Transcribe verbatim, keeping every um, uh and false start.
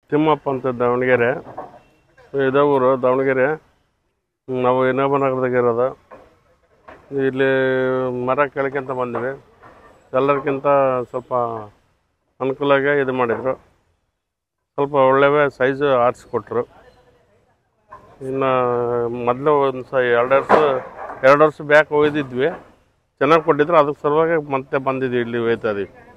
ತಿಮ್ಮಪ್ಪ ಅಂತ ದಾವಣಗೆರೆ. ಇದೇ ಊರು ದಾವಣಗೆರೆ. ನಾವು ಇನ್ನೊಬ್ಬ ನಗರದಾಗ ಇರೋದು. ಇಲ್ಲಿ ಮರ ಕೆಳಕ್ಕಿಂತ ಬಂದ್ವಿ. ಎಲ್ಲರಿಗಿಂತ ಸ್ವಲ್ಪ ಅನುಕೂಲಾಗೆ ಇದು ಮಾಡಿದರು. ಸ್ವಲ್ಪ ಒಳ್ಳೆಯ ಸೈಜು ಆರಿಸ್ಕೊಟ್ರು. ಇನ್ನು ಮೊದಲು ಒಂದು ಸ ಎರಡು ವರ್ಷ ಎರಡು ವರ್ಷ ಬ್ಯಾಕ್ ಹೋಗಿದ್ವಿ. ಚೆನ್ನಾಗಿ ಕೊಟ್ಟಿದ್ರು. ಅದಕ್ಕೆ ಸಲುವಾಗಿ ಮತ್ತೆ ಬಂದಿದ್ವಿ, ಇಲ್ಲಿ ಹೋಯ್ತಾ ಇದೀವಿ.